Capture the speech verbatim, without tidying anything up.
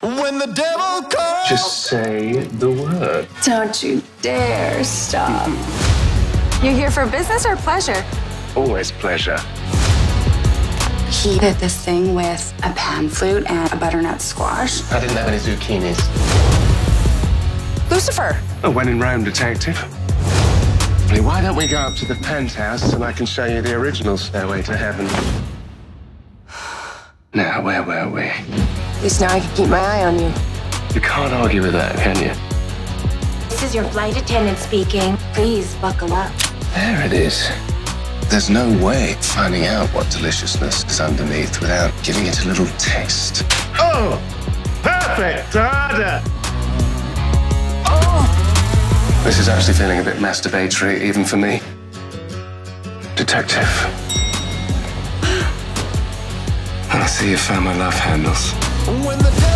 When the devil comes. Just say the word. Don't you dare stop. You here for business or pleasure? Always pleasure. He did this thing with a pan flute and a butternut squash. I didn't have any zucchinis. Lucifer. A when in Rome detective. Hey, why don't we go up to the penthouse and I can show you the original Stairway to Heaven? Now, where were we? At least now I can keep my eye on you. You can't argue with that, can you? This is your flight attendant speaking. Please buckle up. There it is. There's no way of finding out what deliciousness is underneath without giving it a little taste. Oh! Perfect! Harder! Oh! This is actually feeling a bit masturbatory, even for me. Detective. I see you found my love handles. When the